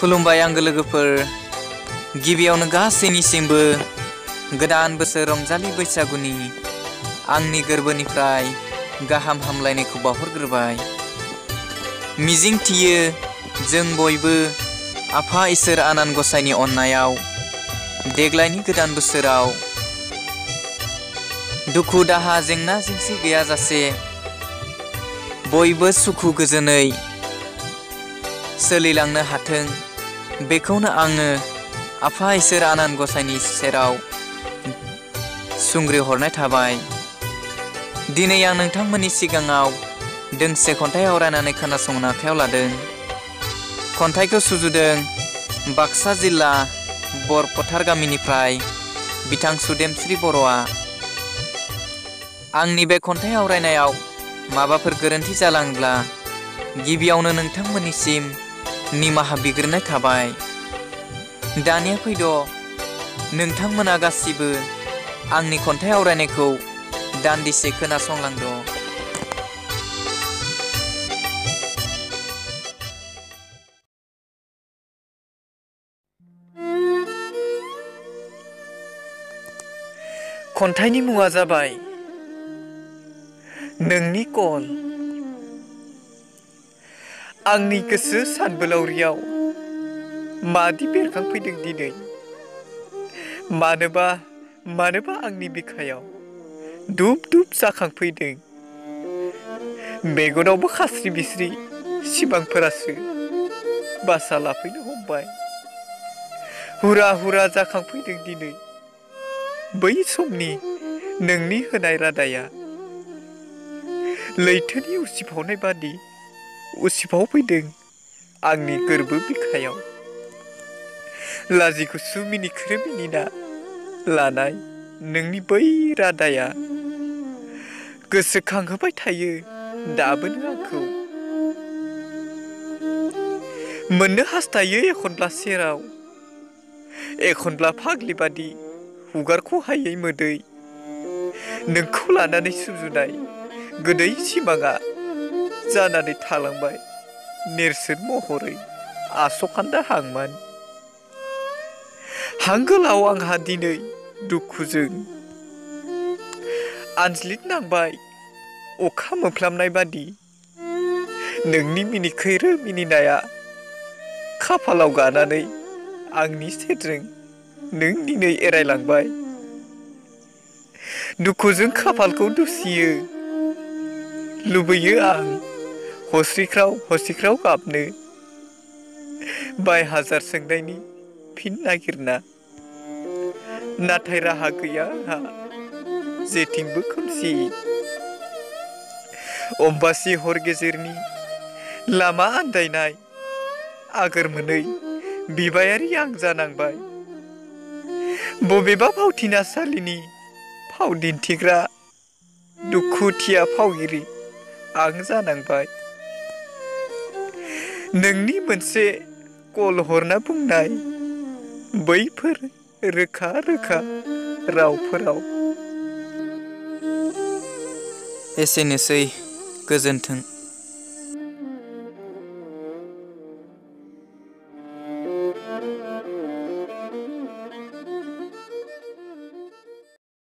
खुलुमबाय आंगो लोगोफोर, गिबियावनो गासैनिसिमबो गोदान बोसोर रंजालि बैसागुनि आंनि गोरबोनिफ्राय गाहाम हामलायनायखौ बावहरग्रोबाय। मिजिंथियो जों बयबो आफा इसोर आनान गसाइनि अननायाव देग्लायनि गोदान बोसोराव दुखु दाहा जेंना जेंसि गैयाजासे बयबो सुखु गोजोनै सोलिलांनो हाथों, बेखौनो आङो आफा इसोर आनान गसाइनि सेराव सुंग्रिहरनाय थाबाय। दिनै आं नोंथांमोननि सिगाङाव दोंसे खन्थाइ आवरायनानै खोनासंनो आखायाव लादों। खन्थाइखौ सुजुदों बाक्सा जिल्ला बरफथार गामिनिफ्राय बिथां सुदेमस्रि बर'आ। आंनि बे खन्थाइ आवरायनायाव माबाफोर गोरोन्थि जालाङोब्ला गिबियावनो नोंथांमोननिसिम निमाहा बिग्रोनाय थाबाय। दानिया फैद' नोंथांमोना गासिबो आंनि खन्थाइ आवरायनायखौ दान्दिसे खोनासंलांद'। खन्थाइनि मुङा जाबाय नोंनि कल। आंनि गोसो सानबोलावरियाव मादि बेरखांफैदों दिनै, मानोबा आंनि बिखायाव दुब दुब जाखांफैदों। मेगनावबो खास्रि बिस्रि सिमांफोरासो बासा लाफैनो हमबाय। हुरा हुरा जाखांफैदों दिनै बै समनि नोंनि होनाय रादाया। लैथोनि उसिफावनाय बादि उसिफावफैदों आंनि गोरबो बिखायाव। लाजिगुसु मिनिख्रो मिनिना लानाय नोंनि बै रादाया गोसोखांहोबाय थायो दाबोनो आंखौ। मोननो हास्थायो एखनब्ला सेराव, एखनब्ला फाग्लि बादि हुगारख'हायै मोदै। नोंखौ लानानै सुजुनाय गोदै सिमाङा जानानै थालांबाय नेरसोन महरै आस'खान्दा हांमानि। हां गोलाव आंहा दिनै दुखुजों आनज्लिद नांबाय अखा मोफ्लामनाय बादि। नोंनि मिनिखैरो मिनिनाया खाफालाव गानानै आंनि सेरजों नों दिनै एरायलांबाय। दुखुजों खाफालखौ दुसियो, लुबैयो आं हसिख्राव गाबनो। बाय हाजार सोंनायनि फिन नागिरना, नाथाय राहा गैया आंहा जेथिंबो खोमसि। अम्बासि हर गेजेरनि लामा आन्दायनाय आगोर मोनै बिबायारि आं जानांबाय। बबेबा फावथिनासालिनि फाव दिन्थिग्रा दुखुथिया फावगिरि आं जानांबाय। नोंनि मोनसे कल हरना बुंनाय बैफोर रोखा रोखा रावफोराव। एसेनोसै, गोजोन्थों।